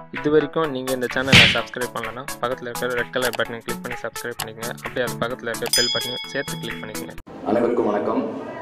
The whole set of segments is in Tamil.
இது வரைக்கும் நீங்கள் இந்த சேனலை சப்ஸ்கிரைப் பண்ணலன்னா பக்கத்தில் இருக்கிற ரெட் கலர் பட்டனை கிளிக் பண்ணி சப்ஸ்கிரைப் பண்ணிக்கங்க. அப்படியே அது பக்கத்தில் இருக்கிற பெல் பட்டனை சேர்த்து கிளிக் பண்ணிக்கங்க. அனைவருக்கும் வணக்கம்.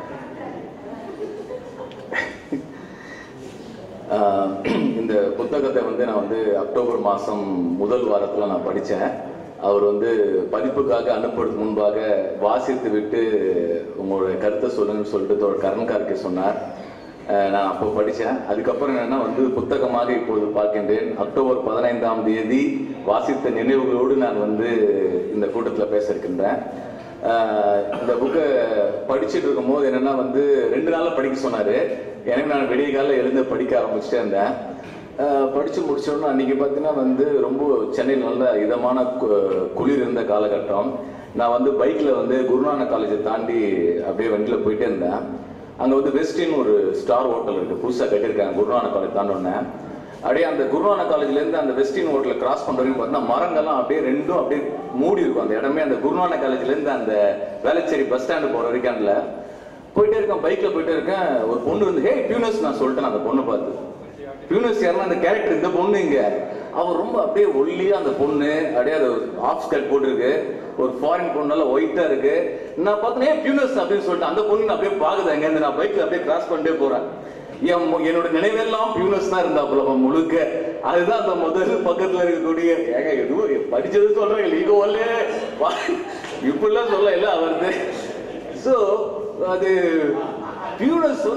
இந்த புத்தகத்தை நான் அக்டோபர் மாதம் முதல் வாரத்தில் நான் படித்தேன். அவர் பதிப்புக்காக அனுப்புறதுக்கு முன்பாக வாசித்து விட்டு உங்களோட கருத்தை சொல்லுங்கன்னு சொல்லிட்டு கரண் கார்கே சொன்னார். நான் அப்போ படித்தேன். அதுக்கப்புறம் என்னென்னா புத்தகமாக இப்போது பார்க்கின்றேன். அக்டோபர் 15ஆம் தேதி வாசித்த நினைவுகளோடு நான் இந்த கூட்டத்தில் பேச இருக்கின்றேன். இந்த புக்கை படிச்சுட்டு இருக்கும்போது என்னென்னா 2 நாளில் படிக்க சொன்னார். எனக்கு நான் விடிய காலையில் எழுந்து படிக்க ஆரம்பிச்சுட்டே இருந்தேன். படித்து முடிச்சோன்னா அன்றைக்கி பார்த்தீங்கன்னா ரொம்ப சென்னையில் நல்ல இதமான குளிர் இருந்த காலகட்டம். நான் பைக்கில் குருநானக் காலேஜை தாண்டி அப்படியே வண்டியில் போயிட்டே இருந்தேன். அங்கே வெஸ்டின் ஒரு ஸ்டார் ஹோட்டல் இருக்குது, புதுசாக கட்டியிருக்காங்க. குருநானக் காலேஜ் தாண்டோன்னே அப்படியே அந்த குருநானக் காலேஜ்லேருந்து அந்த வெஸ்டின் ஹோட்டலை கிராஸ் பண்ணுற வரைக்கும் பார்த்தீங்கன்னா மரங்கள்லாம் அப்படியே ரெண்டும் அப்படியே மூடி இருக்கும். அந்த இடமே அந்த குருநானக் காலேஜ்லேருந்து அந்த வேளச்சேரி பஸ் ஸ்டாண்டு போகிற வரைக்கும் அதில் போயிட்டே இருக்கேன். பைக்கில் போயிட்டே இருக்கேன். ஒரு பொண்ணு ஹே பியூனஸ் நான் சொல்லிட்டேன். அந்த பொண்ணை பார்த்து பியூனஸ் யாருன்னா அந்த கேரக்டர் இந்த பொண்ணு இங்கே அவர் ரொம்ப அப்படியே ஒல்லியாக அந்த பொண்ணு அப்படியே அது ஆஃப் ஸ்கர்ட் போட்டிருக்கு. ஒரு ஃபாரின் பொண்ணால ஒயிட்டா இருக்கு. நான் பார்த்தேன் பியூனஸ் அப்படின்னு சொல்லிட்டு அந்த பொண்ணு அப்படியே பாக்குது. அங்கேருந்து நான் பைக்ல அப்படியே கிராஸ் பண்ணிட்டே போறேன். என்னோட நினைவெல்லாம் பியூனஸ் தான் இருந்தாப்புல முழுக்க. அதுதான் அந்த முதல் பக்கத்துல இருக்கக்கூடிய எதுவும் படிச்சது சொல்றேன் ஈகோல இப்படிலாம் சொல்ல இல்லை அவருக்கு. ஸோ அது பியூனஸ்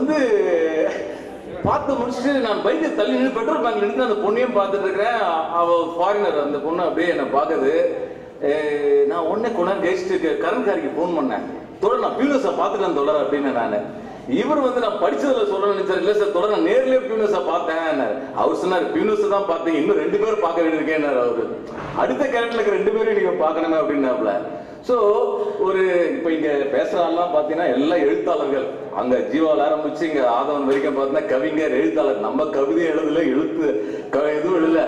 பார்த்து முடிச்சுட்டு நான் பைக்கை தள்ளி நின்று பெட்ரோல் பேங்க்ல இருந்து அந்த பொண்ணையும் பார்த்துட்டு இருக்கிறேன். அவ ஃபாரினர் அந்த பொண்ணு அப்படியே என்னை பார்க்குது. நான் உடனே கொண்டாந்து கழிச்சுட்டு கரண்காரிக்கு ஃபோன் பண்ணேன். தொடர் நான் பியூனஸை பார்த்துட்டேன் தொடர் அப்படின்னு. நான் இவர் நான் படிச்சதுல சொல்ல நினைச்சார். இல்லை சார் தொடர் நான் நேர்லயே பியூனஸை பார்த்தேன். அவர் சொன்னார் பியூனஸை தான் பார்த்தேன், இன்னும் 2 பேரும் பார்க்க வேண்டியிருக்கேன். அவரு அடுத்த கேரக்டர்ல இருக்க 2 பேரும் நீங்க பார்க்கணுமே அப்படின்னாப்ல. ஸோ ஒரு இப்போ இங்க பேசுறாலாம் பார்த்தீங்கன்னா எல்லாம் எழுத்தாளர்கள். அங்க ஜீவாவில் ஆரம்பிச்சு இங்க ஆதவன் வரைக்கும் பார்த்தீங்கன்னா கவிஞர், எழுத்தாளர். நம்ம கவிதை எழுதல, எதுவும் எழுதல.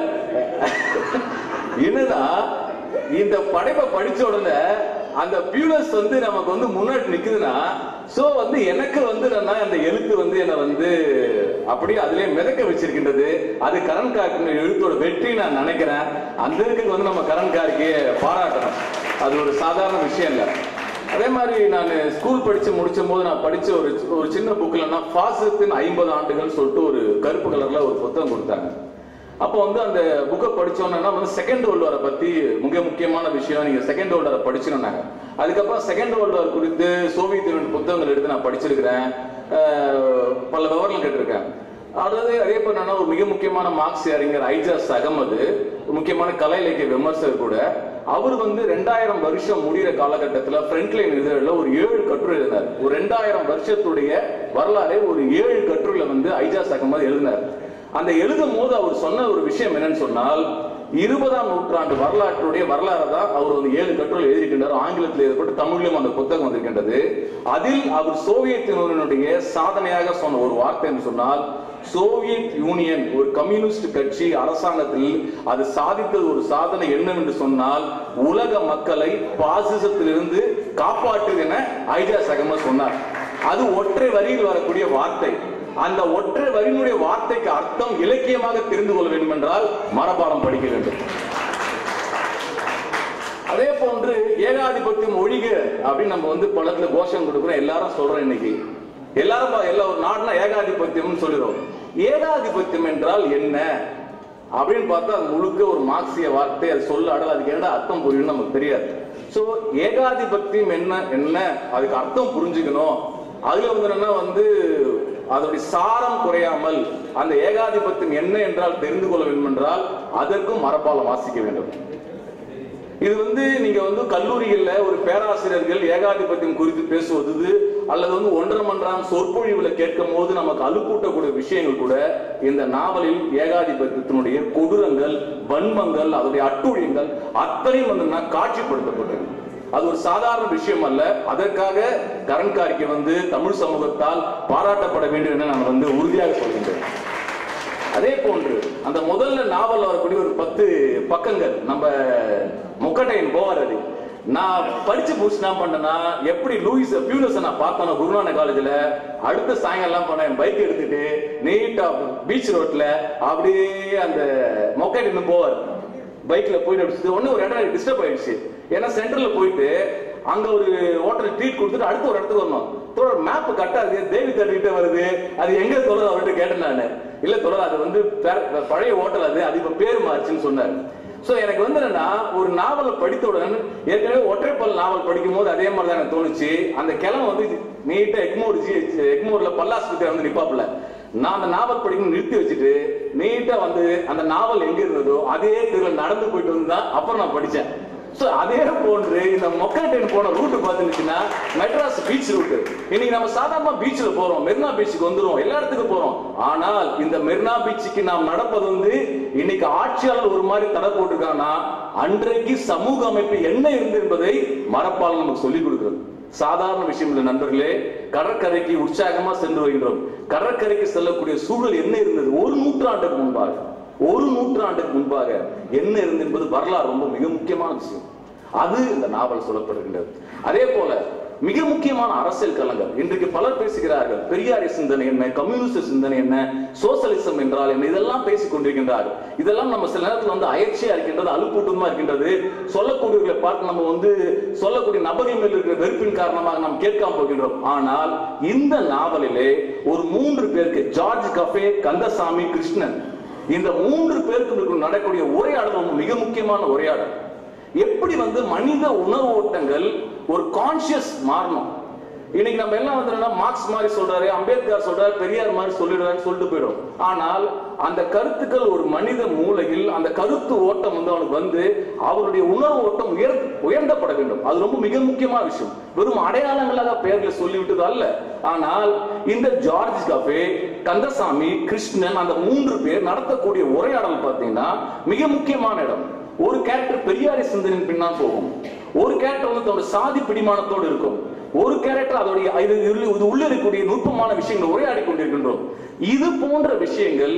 என்னன்னா இந்த படைப்பை படிச்ச உடனே அந்த பியூனஸ் நமக்கு முன்னாடி நிக்குதுன்னா சோ எனக்கு அந்த எழுத்து என்ன அப்படியே அதுலயே மிதக்க வச்சிருக்கின்றது. அது கரண் கார்கே எழுத்தோட வெற்றி நான் நினைக்கிறேன். அந்த இதுக்கு நம்ம கரண் கார்கே பாராட்டணும். அது ஒரு சாதாரண விஷயம் இல்லை. அதே மாதிரி நான் ஸ்கூல் படிச்சு முடிச்சும் போது நான் படிச்ச ஒரு சின்ன புக்லன்னா பாசிசத்தின் 50 ஆண்டுகள் சொல்லிட்டு ஒரு கருப்பு கலர்ல ஒரு புத்தகம் கொடுத்தாங்க. அப்போ அந்த புக்கை படிச்சோன்னா செகண்ட் வேர்ல்டு வாரை பத்தி மிக முக்கியமான விஷயம். நீங்க செகண்ட் வேர்ல்டு வாரை படிச்சுனாங்க. அதுக்கப்புறம் செகண்ட் வேர்ல்டு வார் குறித்து சோவியத் யூனியன் புத்தகங்கள் எடுத்து நான் படிச்சிருக்கிறேன். பல விவரங்கள் கேட்டிருக்கேன். அதாவது அதே பண்ணா ஒரு மிக முக்கியமான மார்க்ஸ் அறிஞர் ஐஜாஸ் அகமது, முக்கியமான கலை இலக்கிய விமர்சகர் கூட, அவர் 2000 வருஷம் முடிகிற காலகட்டத்தில் ஃப்ரண்ட்லைன் இதழில் ஒரு 7 கட்டுரை எழுதினார். ஒரு 2000 வருஷத்துடைய வரலாறை ஒரு 7 கட்டுரையில ஐஜாஸ் அகமது எழுதினார். அந்த எழுதும் போது அவர் சொன்ன ஒரு விஷயம் என்னன்னு சொன்னால் 20ஆம் நூற்றாண்டு வரலாற்றுடைய வரலாறு தான் அவர் 7 கட்டுரை எழுதியிருக்கின்றார். ஆங்கிலத்தில் எழுதப்பட்டு தமிழிலும் அந்த புத்தகம் வந்திருக்கின்றது. அதில் அவர் சோவியத் யூனியனுடைய சாதனையாக சொன்ன ஒரு வார்த்தை என்று சொன்னால், சோவியத் யூனியன் ஒரு கம்யூனிஸ்ட் கட்சி அரசாங்கத்தில் அது சாதித்தது ஒரு சாதனை என்னவென்று சொன்னால் உலக மக்களை பாசிசத்திலிருந்து காப்பாற்றுது என ஐஜாஸ் அகமது சொன்னார். அது ஒற்றை வரியில் வரக்கூடிய வார்த்தை. அந்த ஒற்றை வரியினுடைய வார்த்தைக்கு அர்த்தம் இலக்கியமாக தெரிந்து கொள்ள வேண்டும் என்றால் மனப்பாடம் படிக்க வேண்டும். அதே போன்று ஏகாதிபத்தியம் ஒழிக அப்படின்னு நம்ம பலத்துல கோஷம் கொடுக்கிறோம். எல்லாரும் சொல்றோம். இன்னைக்கு எல்லாரும் ஒரு நாடுனா ஏகாதிபத்தியம் சொல்லிடுறோம். ஏகாதிபத்தியம் என்றால் என்ன அப்படின்னு பார்த்தா அது முழுக்க ஒரு மார்க்சிய வார்த்தை. அது சொல்ல அடல் அதுக்கு என்ன அர்த்தம் புரியணும் நமக்கு தெரியாது. சோ ஏகாதிபத்தியம் என்ன அதுக்கு அர்த்தம் புரிஞ்சுக்கணும். அதுல என்னன்னா அதோடைய சாரம் குறையாமல் அந்த ஏகாதிபத்தியம் என்ன என்றால் தெரிந்து கொள்ள வேண்டும் என்றால் அதற்கும் மரபாலம் வாசிக்க வேண்டும். இது நீங்க கல்லூரிகள்ல ஒரு பேராசிரியர்கள் ஏகாதிபத்தியம் குறித்து பேசுவது அல்லது 1.5 மணி நேரம் சொற்பொழிவுல கேட்கும் போது நமக்கு அலுப்பூட்டக்கூடிய விஷயங்கள் கூட இந்த நாவலில் ஏகாதிபத்தியத்தினுடைய கொடூரங்கள், வன்மங்கள், அதனுடைய அட்டூழியங்கள் அத்தனையும் காட்சிப்படுத்தப்பட்டது. அது ஒரு சாதாரண விஷயம் அல்ல. அதற்காக கரண் கார்கே தமிழ் சமூகத்தால் பாராட்டப்பட வேண்டும் என நான் உறுதியாக சொல்கின்றேன். அதே போன்று அந்த முதல்ல நாவல் வரக்கூடிய ஒரு 10 பக்கங்கள் நம்ம முக்கட்டையின் போவார். நான் படிச்சு முடிச்சு என்ன பண்ணேன்னா, எப்படி லூயிஸ் பியூனஸை நான் பார்த்தேன் குருநானக் காலேஜில். அடுத்த சாயங்காலம் பண்ணேன், பைக் எடுத்துட்டு நீட்டா பீச் ரோட்ல அப்படியே அந்த மொக்கைட்டு போவார். பைக்ல போயிட்டு அடிச்சுட்டு ஒன்னு ஒரு இடம் டிஸ்டர்ப் ஆயிடுச்சு. ஏன்னா சென்டர்ல போயிட்டு அங்க ஒரு ஹோட்டல் ட்ரீட் கொடுத்துட்டு அடுத்த ஒரு இடத்துக்கு வரணும். தொடர் மேப் கட்டாது, தேவி தட்டிட்டு வருது. அது எங்க தொடர் அவர்கிட்ட கேட்டேன் நான். இல்ல தொடர் அது வந்து பழைய ஹோட்டல், அது இப்ப பேர் மாறுச்சுன்னு சொன்னார். சோ எனக்கு வந்து என்னன்னா, ஒரு நாவலை படித்தவுடன் ஏற்கனவே ஒற்றைப்பல் நாவல் படிக்கும் போது அதே மாதிரி தான் எனக்கு தோணுச்சு. அந்த கிழமை வந்து நீட்டா எக்மோர்ல பல்லாஸ்பத்திரி வந்து நிப்பாப்புல. நான் அந்த நாவல் படிக்கணும் நிறுத்தி வச்சுட்டு நீட்டா வந்து அந்த நாவல் எங்க இருந்ததோ அதே தெருல நடந்து போயிட்டு வந்து தான் அப்புறம் நான் படிச்சேன். சோ அதே போன்று இந்த மொக்கட்டைன் போன ரூட் பாத்துச்சுன்னா மெட்ராஸ் பீச் ரூட். இன்னைக்கு நம்ம சாதாரண பீச்ல போறோம், மெரினா பீச்சுக்கு வந்துரும், எல்லா இடத்துக்கும் போறோம். ஆனால் இந்த மெரினா பீச்சுக்கு நாம் நடப்பது வந்து இன்னைக்கு ஆட்சியாளர் ஒரு மாதிரி தடை போட்டிருக்காங்கன்னா, அன்றைக்கு சமூக அமைப்பு என்ன இருந்தது என்பதை மரப்பால் நமக்கு சொல்லிக் கொடுக்கிறது. சாதாரண விஷயம் இல்லை நண்பர்களே. கடற்கரைக்கு உற்சாகமா சென்று வருகின்றோம். கடற்கரைக்கு செல்லக்கூடிய சூழல் என்ன இருந்தது ஒரு நூற்றாண்டுக்கு முன்பாக என்ன இருந்தது என்பது வரலாறு ரொம்ப மிக முக்கியமான விஷயம். அது இந்த நாவல் சொல்லப்படுகின்றது. அதே போல மிக முக்கியமான அரசியல் களங்கள் இன்றைக்கு பலர் பேசுகிறார்கள். பெரியாரிய சிந்தனை என்ன, கம்யூனிஸ்ட் சிந்தனை என்ன, சோசலிசம் என்றால் என்ன, இதெல்லாம் பேசிக் கொண்டிருக்கின்றார்கள். இதெல்லாம் நம்ம சில நேரத்தில் வந்து அயற்சியா இருக்கின்றது, அலுப்பூட்டமா இருக்கின்றது. சொல்லக்கூடியவர்களை பார்த்து நம்ம வந்து சொல்லக்கூடிய நபர்கள் மேல் இருக்கிற வெறுப்பின் காரணமாக நாம் கேட்காம போகின்றோம். ஆனால் இந்த நாவலிலே ஒரு 3 பேருக்கு, ஜார்ஜ் கஃபே, கந்தசாமி, கிருஷ்ணன், இந்த 3 பேருக்கு நடக்கூடிய உரையாடல் மிக முக்கியமான உரையாடல். எப்படி வந்து மனித உணர்வு ஓட்டங்கள் ஒரு கான்சியஸ் மாறணும். இன்னைக்கு நம்ம எல்லாம் வந்து மார்க்ஸ் மாதிரி சொல்றாரு, அம்பேத்கர் சொல்றாரு, பெரியார் மாதிரி சொல்லிடுறாரு சொல்லிட்டு போயிடும். ஆனால் அந்த கருத்துக்கள் ஒரு மனித மூளையில் அந்த கருத்து ஓட்டம் வந்து அவனுக்கு வந்து அவருடைய உணர்வு ஓட்டம் உயர்ந்தப்பட வேண்டும். அது ரொம்ப மிக முக்கியமான விஷயம். வெறும் அடையாளங்களாக பெயர்களை சொல்லிவிட்டது அல்ல. ஆனால் இந்த ஜார்ஜ் கஃபே, கந்தசாமி, கிருஷ்ணன், அந்த 3 பேர் நடத்தக்கூடிய உரையாடல் பார்த்தீங்கன்னா மிக முக்கியமான இடம். ஒரு கேரக்டர் பெரியாரிய சிந்தனையின் பின்னால் போகும், ஒரு கேரக்டர் வந்து தன்னோட சாதி பிடிமானத்தோடு இருக்கும், ஒரு கேரக்டர் அதோடைய இது உள்ள இருக்கக்கூடிய நுட்பமான விஷயங்கள் உரையாடி கொண்டிருக்கின்றோம். இது போன்ற விஷயங்கள்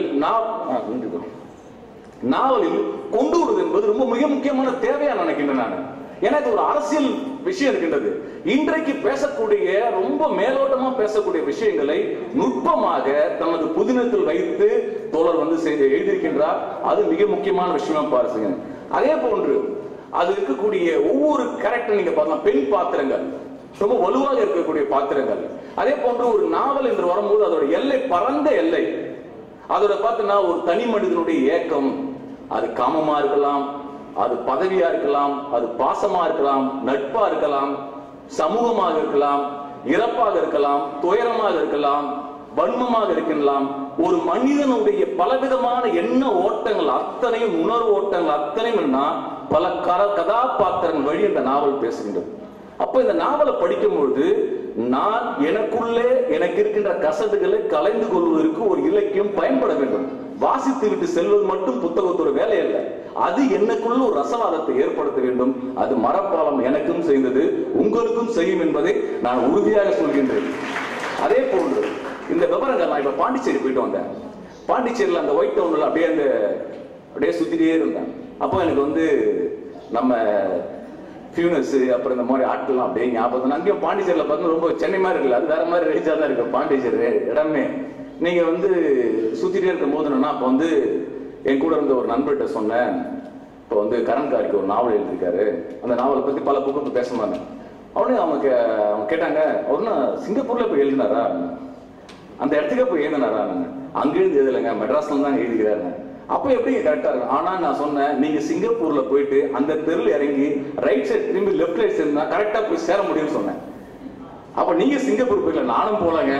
நாவலில் கொண்டு வருவது என்பது ரொம்ப மிக முக்கியமான தேவையா நினைக்கின்றேன் நான். எனக்கு ஒரு அரசியல் விஷயம் இருக்கின்றது. இன்றைக்கு பேசக்கூடிய ரொம்ப மேலோட்டமா பேசக்கூடிய விஷயங்களை நுட்பமாக தனது புதினத்தில் வைத்து தோழர் வந்து எழுதியிருக்கின்றார். அது மிக முக்கியமான விஷயமா பாருங்க. அதே போன்று அது இருக்கக்கூடிய ஒவ்வொரு கேரக்டர் நீங்க பார்க்கலாம், பெண் பாத்திரங்கள் ரொம்ப வலுவாக இருக்கக்கூடிய பாத்திரங்கள். அதே போன்று ஒரு நாவல் என்று வரும்போது அதோட எல்லை பரந்த எல்லை. அதோட பார்த்தீங்கன்னா ஒரு தனி மனிதனுடைய ஏக்கம், அது காமமா இருக்கலாம், அது பதவியா இருக்கலாம், அது பாசமா இருக்கலாம், நட்பா இருக்கலாம், சமூகமாக இருக்கலாம், இறப்பாக இருக்கலாம், துயரமாக இருக்கலாம், வன்மமாக இருக்கலாம். ஒரு மனிதனுடைய பலவிதமான எண்ண ஓட்டங்கள் அத்தனையும், உணர்வு ஓட்டங்கள் அத்தனையும் பல கதாபாத்திரங்கள் வழி இந்த நாவல் பேசுகின்றது. அப்ப இந்த நாவலை படிக்கும் பொழுது நான் எனக்குள்ளே எனக்கு இருக்கின்ற கசடுகளை கலைந்து கொள்வதற்கு ஒரு இலக்கியம் பயன்பட வேண்டும். வாசித்து விட்டு செல்வது மட்டும் புத்தகத்தோட வேலை அல்ல, அது எனக்குள்ள ஒரு ரசவாதத்தை ஏற்படுத்த வேண்டும். அது மரப்பாலம் எனக்கும் செய்தது, உங்களுக்கும் செய்யும் என்பதை நான் உறுதியாக சொல்கின்றேன். அதே போன்று இந்த விவரங்கள், நான் இப்ப பாண்டிச்சேரி போயிட்டு வந்தேன். பாண்டிச்சேரியில் அந்த ஒயிட் டவுன்ல அப்படியே சுத்திட்டே இருந்தேன். அப்போ எனக்கு வந்து நம்ம ஃபியூனஸ் அப்புறம் இந்த மாதிரி ஆட்கள்லாம் அப்படியே ஞாபகம். அங்கேயும் பாண்டிச்சேரியில் பார்த்தீங்கன்னா ரொம்ப சென்னை மாதிரி இருக்குல்ல, அது வேற மாதிரி ரேஞ்சாக தான் இருக்கு பாண்டிச்சேரி இடமே. நீங்க வந்து சுத்திட்டே இருக்கும் போது என்னன்னா, அப்போ வந்து என் கூட இருந்த ஒரு நண்பர்கிட்ட சொன்னேன், இப்போ வந்து கரண்காரிக்கு ஒரு நாவல் எழுதியிருக்காரு, அந்த நாவலை பத்தி பல புக்கு பேசமாங்க. அவனே அவங்க கேட்டாங்க, அவருன்னா சிங்கப்பூர்ல போய் எழுதினாரா, அந்த இடத்துக்கு போய் எழுதினாரா? அங்க எழுதி எழுதலைங்க, மெட்ராஸ்ல தான் எழுதிக்கிறாரு. அப்ப எப்படி கரெக்டா இருக்கும். ஆனா நான் சொன்னேன், நீங்க சிங்கப்பூர்ல போயிட்டு அந்த தெருவில் இறங்கி ரைட் சைட் திரும்பி லெப்ட் ரைட் இருந்தா கரெக்டா போய் சேர முடியும்னு சொன்னேன். அப்ப நீங்க சிங்கப்பூர் போயில, நானும் போலங்க.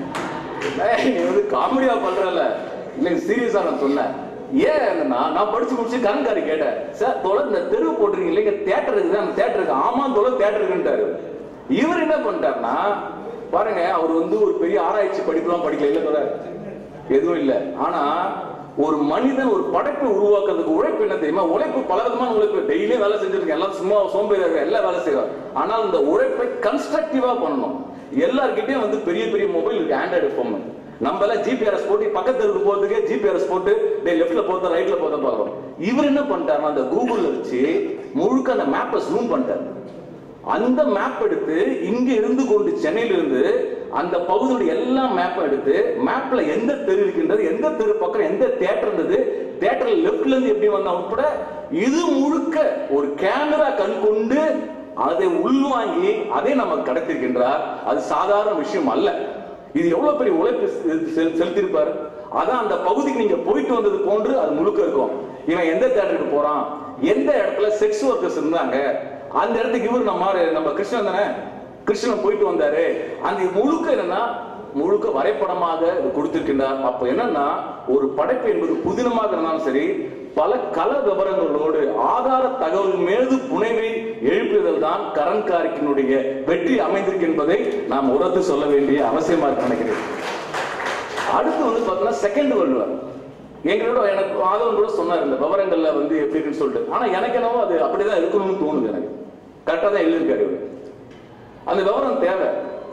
நீ வந்து காமெடியா பண்றல, இல்லைங்க சீரியஸா நான் சொன்னேன். ஏன் நான் படிச்சு முடிச்சு கரண்காரி கேட்டேன், சார் தோழர் இந்த தெருவு போட்டிருக்கீங்க இல்லைங்க, தியேட்டர் இருக்குது, அந்த தியேட்டர் இருக்கு. ஆமா தோழர் தியேட்டர் இருக்குன்ட்டாரு. இவர் என்ன பண்ணிட்டாருன்னா பாருங்க, அவர் வந்து ஒரு பெரிய ஆராய்ச்சி படிப்புலாம் படிக்கல, இல்ல தோழர் எதுவும் இல்லை. ஆனா ஒரு மனிதன் ஒரு படைப்பை உருவாக்குறதுக்கு உழைப்பு என்ன தெரியுமா? உழைப்பு பலவிதமான உழைப்பு, டெய்லியும் வேலை செஞ்சிருக்கேன், எல்லாம் சும்மா சோம்பேறியா எல்லாம் வேலை செய்வார். ஆனால் இந்த உழைப்பை கன்ஸ்ட்ரக்டிவா பண்ணணும். எல்லார்கிட்டையும் வந்து பெரிய பெரிய மொபைல் இருக்கு, ஆண்ட்ராய்டு போன். நம்ம எல்லாம் ஜிபிஆர்எஸ் போட்டு பக்கத்துல போறதுக்கே ஜிபிஆர்எஸ் போட்டு லெப்ட்ல போறதா ரைட்ல போறதா பாக்குறோம். இவர் என்ன பண்ணிட்டாருன்னா அந்த கூகுள்ல வச்சு முழுக்க அந்த மேப்பை ஜூம் பண்ணிட்டாரு. அந்த மேப் எடுத்து இங்க இருந்து கொண்டு சென்னையில இருந்து அந்த பகுதியோட எல்லா மேப்பை எடுத்து மேப்ல எந்த தெரு இருக்கின்றது, எந்த தெரு பக்கம் எந்த தியேட்டர் இருந்தது, தியேட்டர்ல லெப்ட்ல இருந்து எப்படி வந்தா உட்பட இது முழுக்க ஒரு கேமரா கண் கொண்டு அதை உள்வாங்கி அதை நமக்கு கடத்திருக்கின்றார். அது சாதாரண விஷயம் அல்ல. இது எவ்வளவு பெரிய உழைப்பு செலுத்திருப்பாரு. அதான் அந்த பகுதிக்கு நீங்க போயிட்டு வந்தது போன்று அது முழுக்க இருக்கும். இவன் எந்த தியேட்டருக்கு போறான், எந்த இடத்துல செக்ஸ் ஒர்க்கர்ஸ் இருந்தாங்க, அந்த இடத்துக்கு இவர் நம்ம கிருஷ்ணன் தானே, கிருஷ்ணன் போயிட்டு வந்தாரு. அந்த முழுக்க என்னன்னா முழுக்க வரைபடமாக கொடுத்திருக்கின்றார். அப்ப என்னன்னா ஒரு படைப்பு என்பது புதினமாக இருந்தாலும் சரி, பல கள விவரங்களோடு ஆதார தகவல் மீது புனைவை எழுப்புதல் தான் கரன்காரிக்கினுடைய வெற்றி அமைந்திருக்கின்றதை நாம் உரத்து சொல்ல வேண்டிய அவசியமா நினைக்கிறேன். அடுத்து பாத்தீங்கன்னா செகண்ட் வேர்ல்டு வார். எங்களோட எனக்கு ஆதவன் கூட சொன்னார் இந்த விவரங்கள்ல எப்படின்னு சொல்லிட்டு. ஆனா எனக்கு என்னவோ அது அப்படிதான் இருக்கணும்னு தோணுது. எனக்கு கரெக்டா தான் எழுதியிருக்காரு. அந்த விவரம் தேவை.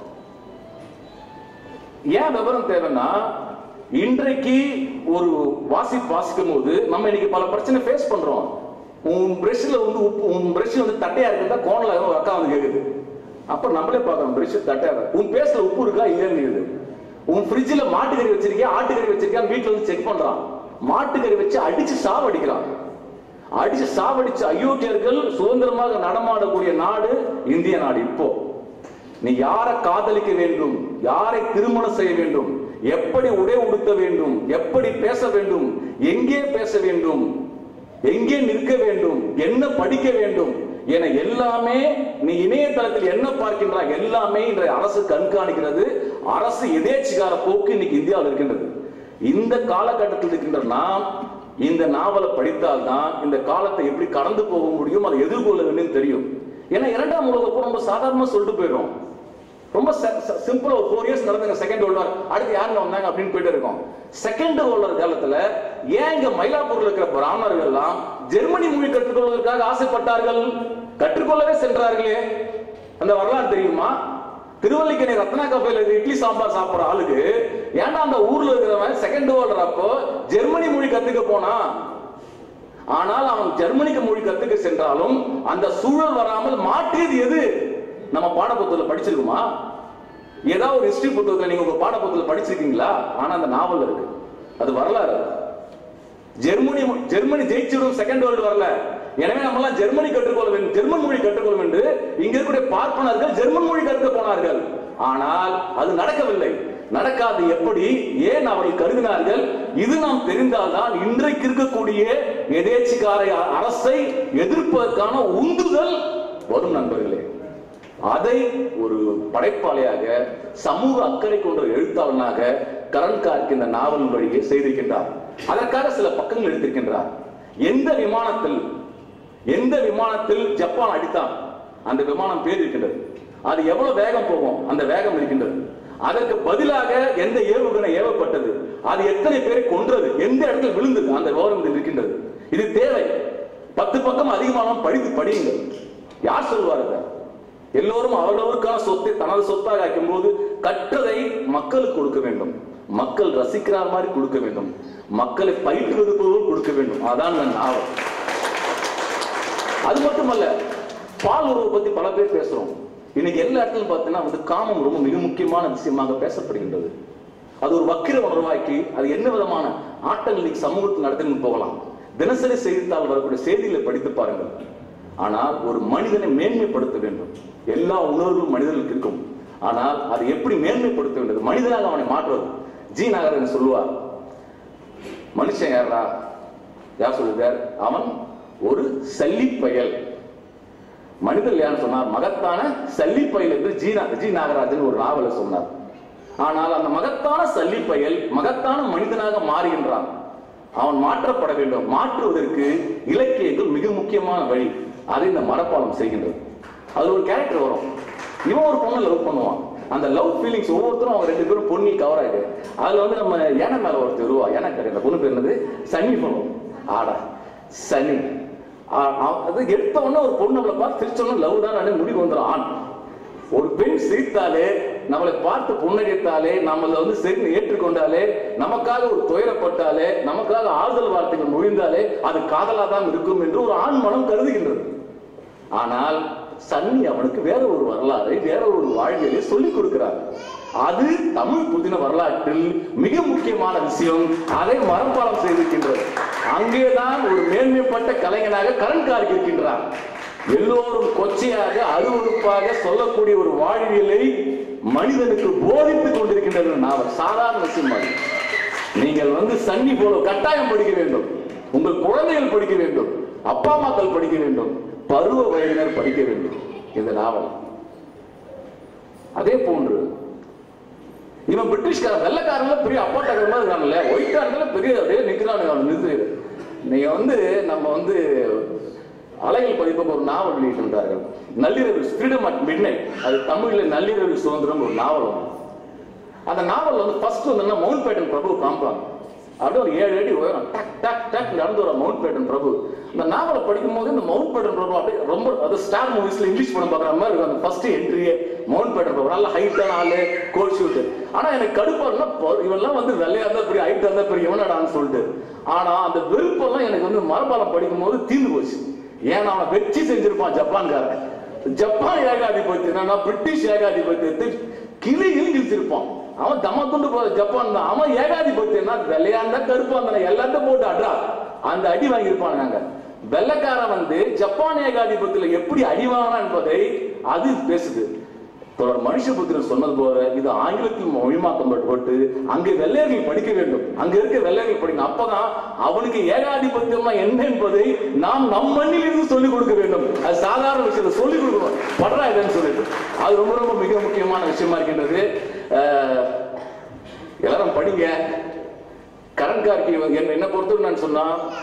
ஏன் விவரம் தேவைன்னா, இன்றைக்கு ஒரு வாசிக்கும் போது நம்ம இன்னைக்கு பல பிரச்சனை ஃபேஸ் பண்றோம். உன் பிரஷ்ல உன் பிரஷ் தட்டையா இருக்குதா, கோணல ஒரு அக்கா கேக்குது. அப்ப நம்மளே பார்க்கணும் பிரஷ் தட்டையா இருக்கு, உன் பேஸ்ல உப்பு இருக்கா இல்லைன்னு. உன் ஃப்ரிட்ஜ்ல மாட்டுக்கறி வச்சிருக்கியா ஆட்டுக்கறி வச்சிருக்கியா வீட்டுல செக் பண்றான். மாட்டுக்கறி வச்சு அடிச்சு சாவடிக்கிறான். அடிச்சு சாவடிச்சு அயோக்கியர்கள் சுதந்திரமாக நடமாடக்கூடிய நாடு இந்திய நாடு. இப்போ நீ யாரை காதலிக்க வேண்டும், யாரை திருமணம் செய்ய வேண்டும், எப்படி உடை உடுத்த வேண்டும், எப்படி பேச வேண்டும், எங்கே பேச வேண்டும், எங்கே நிற்க வேண்டும், என்ன படிக்க வேண்டும் என எல்லாமே நீ இணையதளத்தில் என்ன பார்க்கின்றாய் எல்லாமே இன்றைய அரசு கண்காணிக்கிறது. அரசு எதேச்சிகார போக்கு இன்னைக்கு இந்தியாவில் இருக்கின்றது. இந்த காலகட்டத்தில் இருக்கின்ற நாம் இந்த நாவலை படித்தால்தான் இந்த காலத்தை எப்படி கடந்து போக முடியும், அதை எதிர்கொள்ள வேண்டும் தெரியும். ஏன்னா இரண்டாம் உலக போர் ரொம்ப சாதாரணமா சொல்லிட்டு போயிடும். ரொம்ப சிம்பிளா ஒரு 4 இயர்ஸ் நடந்துங்க செகண்ட் வேர்ல்ட் வார், அடுத்து யாருங்க வந்தாங்க அப்படின்னு போயிட்டு இருக்கோம். செகண்ட் வேர்ல்ட் வார் காலத்துல ஏன் இங்க மயிலாப்பூர்ல இருக்கிற பிராமணர்கள் எல்லாம் ஜெர்மனி மொழி கற்றுக்கொள்வதற்காக ஆசைப்பட்டார்கள், கற்றுக்கொள்ளவே சென்றார்களே, அந்த வரலாறு தெரியுமா? திருவல்லிக்கணி ரத்னா கஃபேல இட்லி சாம்பார் சாப்பிடுற ஆளுக்கு ஏன்டா அந்த ஊர்ல இருக்கிறவன் செகண்ட் வேர்ல்ட் வார் அப்போ ஜெர்மனி மொழி கத்துக்க போனா. ஆனால் அவன் ஜெர்மனிக்கு மொழி கத்துக்க சென்றாலும் அந்த சூழல் வராமல் மாற்றியது எது? நம்ம பாடப்புத்தகத்துல படிச்சிருக்குமா? ஏதாவது ஒரு ஹிஸ்டரி புத்தகத்துல நீங்க உங்க பாடப்புத்தகத்துல படிச்சிருக்கீங்களா? ஆனா அந்த நாவல் இருக்கு, அது வரலாறு. ஜெர்மனி ஜெயிச்சிடும் செகண்ட் வேர்ல்ட் வரல. எனவே நம்ம எல்லாம் ஜெர்மனி கற்றுக்கொள்ள வேண்டும், ஜெர்மன் மொழி கற்றுக்கொள்ள வேண்டும். இங்க இருக்கக்கூடிய பார்ப்பனர்கள் ஜெர்மன் மொழி கற்க போனார்கள். ஆனால் அது நடக்கவில்லை. நடக்காது. எப்படி, ஏன் அவர்கள் கருதினார்கள்? இது நாம் தெரிந்தால்தான் இன்றைக்கு இருக்கக்கூடிய எதேச்சிகார அரசை எதிர்ப்பதற்கான உந்துதல் வரும் நண்பர்களே. அதை ஒரு படைப்பாளியாக சமூக அக்கறை கொண்ட எழுத்தாளனாக கரன்கார்க் இந்த நாவல் வழியை செய்திருக்கின்றார். அதற்காக சில பக்கங்கள் எடுத்திருக்கின்றார். எந்த விமானத்தில் ஜப்பான் அடித்தான் அந்த விமானம் பேர் இருக்கின்றது, அது எவ்வளவு வேகம் போகும் அந்த வேகம் இருக்கின்றது. அதற்கு பதிலாக எந்த ஏவுகணை ஏவப்பட்டது, அது எத்தனை பேரை கொன்றது, எந்த இடத்தில் விழுந்தது, அந்த விவரம் இருக்கின்றது. இது தேவை. 10 பக்கம் அதிகமான படியுங்கள். யார் சொல்வார்கள்? எல்லோரும் அவரவருக்கான சொத்தை தனது சொத்தாக ஆக்கும் போது கற்றதை மக்களுக்கு கொடுக்க வேண்டும், மக்கள் ரசிக்கிற மாதிரி கொடுக்க வேண்டும், மக்களை பயிற்றுவது போல் கொடுக்க வேண்டும். அதான் நாவல். அது மட்டுமல்ல, பால் உறவை பத்தி பல பேர் பேசுறோம். இன்னைக்கு எல்லா இடத்துலையும் பார்த்தீங்கன்னா காமம் ரொம்ப மிக முக்கியமான விஷயமாக பேசப்படுகின்றது. அது ஒரு வக்கிர உணர்வாக்கி அது என்ன விதமான ஆட்டங்கள் இன்னைக்கு சமூகத்தில் நடத்தின்னு போகலாம். தினசரி செய்தித்தாள் வரக்கூடிய செய்திகளை படித்து பாருங்கள். ஆனால் ஒரு மனிதனை மேன்மைப்படுத்த வேண்டும். எல்லா உணர்வுகளும் மனிதர்களுக்கு இருக்கும். ஆனால் அதை எப்படி மேன்மைப்படுத்த வேண்டும், மனிதனாக அவனை மாற்றுவது. ஜி நாகரன் சொல்லுவார், மனுஷன் யாரா, யார் சொல்லுவார், அவன் ஒரு சல்லிப்பயல். மனிதர்கள் யார் சொன்னார், மகத்தான சல்லிப்பயல் என்று ஜி நாகராஜன் ஒரு நாவலை சொன்னார். ஆனால் அந்த மகத்தான சல்லிப்பயல் மகத்தான மனிதனாக மாறுகின்றான். அவன் மாற்றப்பட வேண்டும். மாற்றுவதற்கு இலக்கியங்கள் மிக முக்கியமான வழி. அதை இந்த மரப்பாலம் செய்கின்றது. அது ஒரு கேரக்டர் வரும். இவன் ஒரு பொண்ணை லவ் பண்ணுவான். அந்த லவ் ஃபீலிங்ஸ் ஒவ்வொருத்தரும் அவங்க 2 பேரும் பொண்ணி கவர் ஆயிடு. அதுல நம்ம ஏன மேல ஒருத்தர் வருவா. ஏன கிடையாது, பொண்ணு பேர் என்னது, சனி பொண்ணு. ஆடா சனி. அது எடுத்த உடனே ஒரு பொண்ணு நம்மளை பார்த்து சிரிச்சோன்னு லவ் தான் முடிவு வந்துடும். ஆண் ஒரு பெண் சிரித்தாலே, நம்மளை பார்த்து புன்னகைத்தாலே, நம்மள சரி ஏற்றுக்கொண்டாலே, நமக்காக ஒரு துயரப்பட்டாலே, நமக்காக ஆறுதல் வார்த்தைகள் மொழிந்தாலே அது காதலாதான் இருக்கும் என்று ஒரு ஆண் மனம் கருதுகின்றது. ஆனால் சன்னி அவனுக்கு வேற ஒரு வரலாறு, வேற ஒரு வாழ்வியலை சொல்லிக் கொடுக்கிறார். அது தமிழ் புதின வரலாற்றில் மிக முக்கியமான விஷயம். அதை மரபாலம் செய்திருக்கின்றது. அங்கேதான் ஒரு மேன்மைப்பட்ட கலைஞனாக கரண்கார்க் இருக்கின்றார். எல்லோரும் கொச்சையாக அருவருப்பாக சொல்லக்கூடிய ஒரு வாழ்வியலை மனிதனுக்கு போதித்துக் கொண்டிருக்கின்றது நாவல். சாதாரண விஷயம். நீங்கள் சன்னி போல கட்டாயம் படிக்க வேண்டும். உங்கள் குழந்தைகள் படிக்க வேண்டும், அப்பா அம்மாக்கள் படிக்க வேண்டும், பருவ வயதினர் படிக்க வேண்டும் இந்த நாவல். அதே போன்று இவன் பிரிட்டிஷ்காரன், வெள்ளக்காரங்கள பெரிய அப்பாட்டகரமா இருக்காங்கல்ல, ஒயிட்டாரங்கள பெரிய அப்படியே நிற்கிறானுங்க. நீங்க நம்ம அலைகள் பதிப்புக்கு ஒரு நாவல் வெளியிட்டிருந்தார்கள், நள்ளிரவு ஃப்ரீடம் அட் மிட்நைட். அது தமிழ்ல நள்ளிரவு சுதந்திரம் ஒரு நாவல். அந்த நாவல் ஃபர்ஸ்ட் மவுண்ட் பேட்டன் பிரபு காமிப்பாங்க. அப்படியே ஒரு 7 அடி உயரம், டக் டக் டக் நடந்து வர மவுண்ட் பேட்டன் பிரபு. இந்த நாவலை படிக்கும் போது இந்த மவுண்ட் பேட்டன் பிரபு அப்படியே ரொம்ப, அது ஸ்டார் மூவிஸ்ல இங்கிலீஷ் படம் பார்க்குற மாதிரி இருக்கும். அந்த ஃபர்ஸ்ட் என்ட்ரியே மவுண்ட் பேட்டன் பிரபு, நல்ல ஹைட்டான ஆளு, கோட் ஷூட். ஆனா எனக்கு கடுப்பா இவெல்லாம் வெள்ளையா இருந்தா பெரிய ஹைட்டா இருந்தா பெரிய எவனடான்னு சொல்லிட்டு. ஆனா அந்த வெறுப்பெல்லாம் எனக்கு மரபாலம் படிக்கும் போது தீர்ந்து போச்சு. ஏன்னா அவனை வெற்றி செஞ்சிருப்பான் ஜப்பான்காரன். ஜப்பான் ஏகாதிபத்தியம், பிரிட்டிஷ் ஏகாதிபத்தியத்தை கிளி கிழிச்சிருப்பான். அவன் தம்ம துண்டு ஜப்பான் தான். அவன் ஏகாதிபத்தியம்னா வெள்ளையா இருந்தா கருப்பா இருந்தா எல்லாத்தையும் போட்டு அட்ரா அந்த அடி வாங்கியிருப்பான். நாங்க வெள்ளைக்காரன் ஜப்பான் ஏகாதிபத்தியத்துல எப்படி அடி வாங்கினா என்பதை அது பேசுது. மனுஷபுத்திரன் சொன்னது போல இது ஆங்கிலத்தில் மொழிமாக்கப்பட்டு அங்கே வெள்ளையர்கள் படிக்க வேண்டும், அங்க இருக்க வெள்ளையர்கள் படிக்கணும். அப்பதான் அவனுக்கு ஏகாதிபத்தியம்னா என்ன என்பதை நாம் நம் மண்ணில் இருந்து சொல்லிக் கொடுக்க வேண்டும். அது சாதாரண விஷயத்தை சொல்லிக் கொடுக்கணும், படுறா இதுன்னு சொல்லிட்டு. அது ரொம்ப ரொம்ப மிக முக்கியமான விஷயமா இருக்கின்றது. எல்லாரும் படிங்க. கரண்கார்க் என்ன பொறுத்தவரை நான் சொன்னா,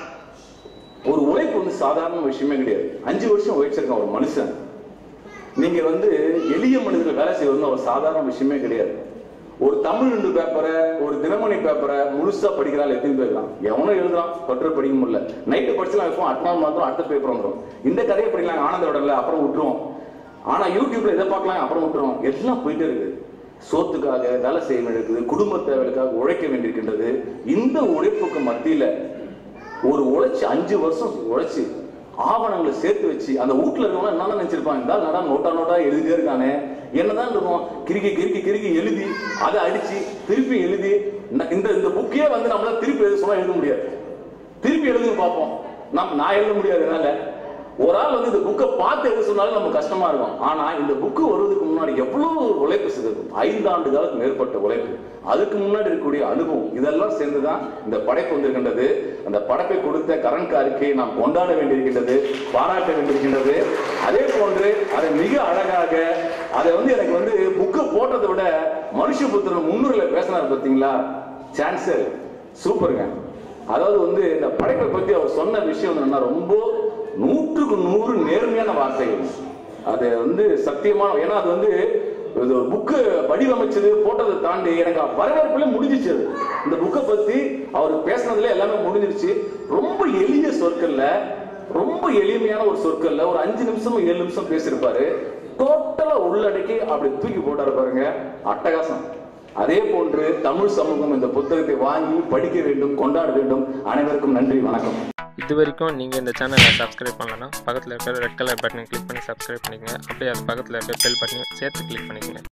ஒரு உழைப்பு சாதாரண விஷயமே கிடையாது. 5 வருஷம் உழைச்சிருக்கான் ஒரு மனுஷன். நீங்க எளிய மனிதர்கள் வேலை செய்வது ஒரு சாதாரண விஷயமே கிடையாது. ஒரு தமிழ் 2 பேப்பரை, ஒரு தினமணி பேப்பரை முழுசா படிக்கிறாள் எத்தனை பேர் தான்? எவனும் எழுதுறான், பற்று படிக்க முடியல. நைட்டு படிச்சுலாம் வைப்போம், அடுத்த மாத்திரம் அடுத்த பேப்பர் வந்துடும். இந்த கதையை படிக்கலாம், ஆனந்த விடல, அப்புறம் விட்டுருவோம். ஆனா யூடியூப்ல இதை பார்க்கலாம், அப்புறம் விட்டுருவோம். எல்லாம் போயிட்டே இருக்குது. சோத்துக்காக வேலை செய்ய வேண்டியிருக்குது, குடும்ப தேவைகளுக்காக உழைக்க வேண்டியிருக்கின்றது. இந்த உழைப்புக்கு மத்தியில ஒரு உழைச்சி 5 வருஷம் உழைச்சி ஆவணங்களை சேர்த்து வச்சு அந்த வீட்டுல இருக்கவங்க என்ன நினைச்சிருப்பாங்க, இந்த நடா நோட்டா நோட்டா எழுதிட்டே இருக்கானே, என்னதான் இருக்கும், கிறுக்கி கிறுக்கி கிறுக்கி எழுதி அதை அடிச்சு திருப்பி எழுதி இந்த புக்கே நம்மளால திருப்பி எழுத சொன்னா எழுத முடியாது. திருப்பி எழுதுன்னு பார்ப்போம், நான் எழுத முடியாது. என்னால ஒரு ஆள் இந்த புக்கை பார்த்து எழுத சொன்னாலும் நமக்கு கஷ்டமா இருக்கும். ஆனா இந்த புக்கு வருவதற்கு முன்னாடி எவ்வளவு உழைப்பு செய்திருக்கும், 5 ஆண்டு காலத்துக்கு மேற்பட்ட உழைப்பு, அதுக்கு முன்னாடி இருக்கக்கூடிய அனுபவம், இதெல்லாம் சேர்ந்துதான் இந்த படைப்பு வந்திருக்கின்றது. அந்த படைப்பை கொடுத்த கரண்கார்க்கை நாம் கொண்டாட வேண்டியிருக்கின்றது, பாராட்ட வேண்டியிருக்கின்றது. அதே போன்று அதை மிக அழகாக அதை எனக்கு புக்கு போட்டதை விட மனுஷபுத்திரன் முன்னுரையில பேசினார் பார்த்தீங்களா, சான்சர் சூப்பருங்க. அதாவது இந்த படைப்பை பத்தி அவர் சொன்ன விஷயம் என்னன்னா, ரொம்ப 100க்கு 100 நேர்மையான வார்த்தைகள். அது சத்தியமான, ஏன்னா அது புக்கு வடிவமைச்சது போட்டதை தாண்டி எனக்கு வரவேற்புல முடிஞ்சிச்சு. அது இந்த புக்கை பத்தி அவர் பேசினதுல எல்லாமே முடிஞ்சிருச்சு. ரொம்ப எளிய சொற்கள்ல, ரொம்ப எளிமையான ஒரு சொற்கள்ல ஒரு 5 நிமிஷம் 7 நிமிஷம் பேசியிருப்பாரு. டோட்டலா உள்ளடக்கி அப்படி தூக்கி போட்டாரு பாருங்க, அட்டகாசம். அதே போன்று தமிழ் சமூகம் இந்த புத்தகத்தை வாங்கி படிக்க வேண்டும், கொண்டாட வேண்டும். அனைவருக்கும் நன்றி, வணக்கம். இது வரைக்கும் நீங்கள் இந்த சேனலை சப்ஸ்கிரைப் பண்ணலன்னா பக்கத்தில் இருக்கிற ரெட் கலர் பட்டனை கிளிக் பண்ணி சப்ஸ்கிரைப் பண்ணிக்கங்க. அப்படியே அது பக்கத்தில் இருக்கிற பெல் பட்டனையும் சேர்த்து கிளிக் பண்ணிக்கங்க.